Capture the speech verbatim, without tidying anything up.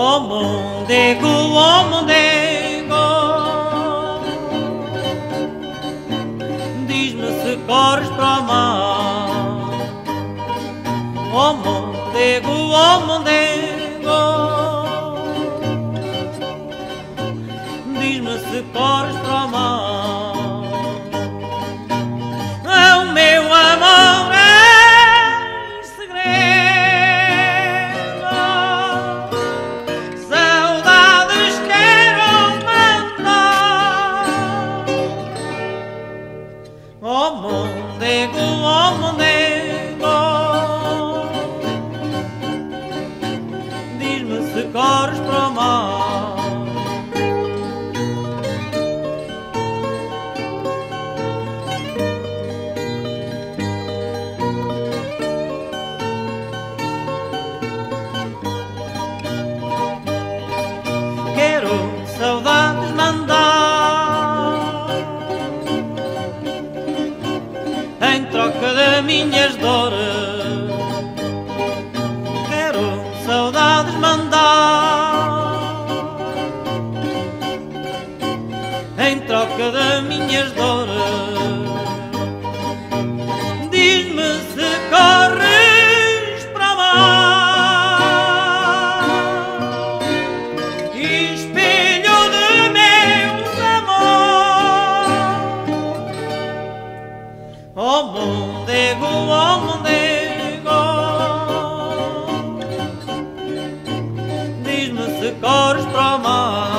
Oh mondego, oh mondego, diz-me se corres para o mar. Oh mondego, oh mondego, diz-me se corres para o mar. É o meu amor em segredo, saudades quero mandar. Oh mondego, oh mondego, diz-me se corres para o mar. Saudades mandar em troca de minhas dores. Quero saudades mandar em troca de minhas dores. Diz-me se corres para o mar, espelho de meus amores. Oh mondego, oh mondego, diz-me se corres para o mar.